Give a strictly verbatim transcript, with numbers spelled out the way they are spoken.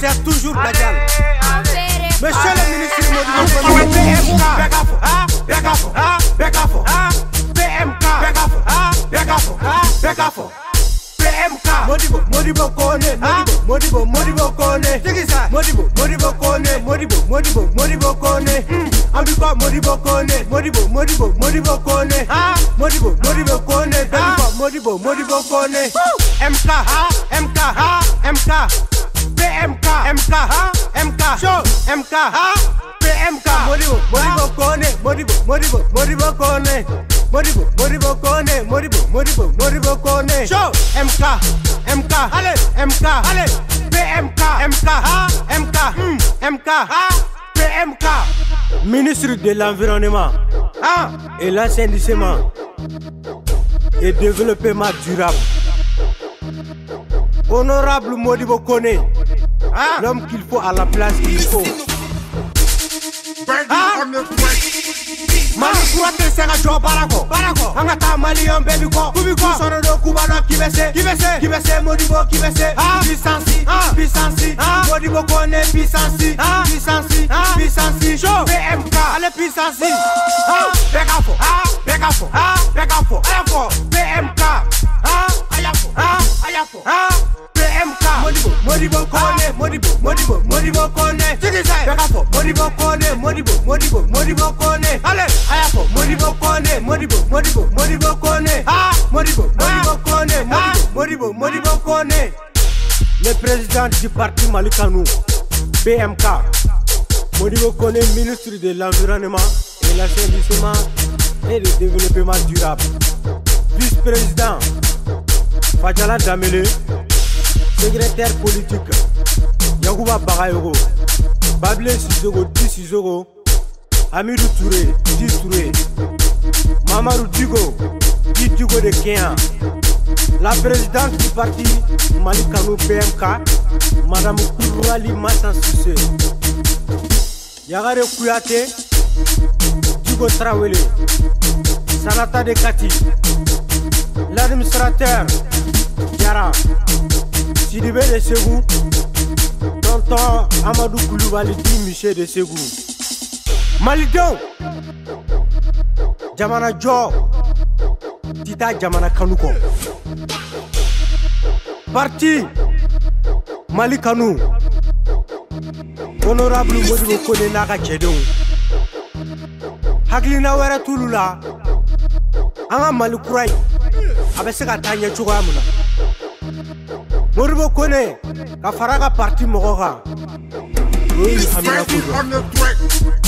sert toujours Badial. Monsieur le ministre Modibo Koné, P M K, Begafo, ah, Begafo, ah, Begafo, ah, P M K, Begafo, ah, Begafo, ah, Begafo, P M K, Modibo, Modibo Koné, Modibo, Modibo Koné, Modibo, Modibo Koné, Modibo, Modibo, Modibo Koné, Ambiko, Modibo Koné, Modibo, Modibo, Modibo Koné, ah, Modibo, Modibo Koné, Modibo, Modibo Koné, M K, ah, M K, ah, M K. P M K, M K, M K, show, M K, P M K, Modibo, Modibo Koné, Modibo, Modibo, Modibo Koné, Modibo, Modibo Koné, Modibo, Modibo, Modibo Koné, show, M K, M K, allez, M K, allez, P M K, M K, M K, M K, P M K, ministre de l'Environnement et l'assainissement et développement durable. Honorable Modibo Koné, ah, l'homme qu'il faut à la place qu'il faut. Ah, Mali Kouate Senga Jo Barako, Barako, Angata Malion Baby Ko, Kubiko, Sorodo Kubano Kibese, Kibese, Kibese Modibo Kibese, ah, Bisansi, ah, Bisansi, ah, Modibo Koné, Bisansi, ah, Bisansi, ah, Bisansi, show, P M K, allez Bisansi, ah, Begafo, ah, Begafo, ah, Begafo, Ayafo, P M K, ah, Ayafo, ah, Ayafo, ah. M K, Modibo, Modibo Koné, Modibo, Modibo, Modibo Koné, Begafo, Modibo Koné, Modibo, Modibo, Modibo Koné, allez, Ayafo, Modibo Koné, Modibo, Modibo, Modibo Koné, ah, Modibo, Modibo Koné, Modibo, Modibo Koné. Le président du parti Malikanou, P M K, Modibo Koné, ministre de l'Environnement et l'Assainissement et du Développement durable. Vice-président, Fadjala Damele, secrétaire politique, Yagouba Bagayogo, Bablé Sissoko, dix Sissoko, Amidou Touré, dix Touré, Mamadou Digo, dix Digo de Kenya, la présidente du parti Malikanou P M K, Madame Kourouli Massan Sissé, Yagare Kouyaté, Digo Trawele, Sanata de Kati, l'administrateur, Yara, Sidibé de Ségou, tonton Amadou Koulibaly dit Michel de Ségou. Malidon, Jamana Jo, Tita Jamana Kanouko. Parti Malikanou, honorable Modibo Koné Naga Tchedon. Haglina Wera Touloula, Anga Malikouray, Abeseka Tanya Chougamuna. Modibo Koné, ka faraga parti mogoga. Oui, Amina Koudou.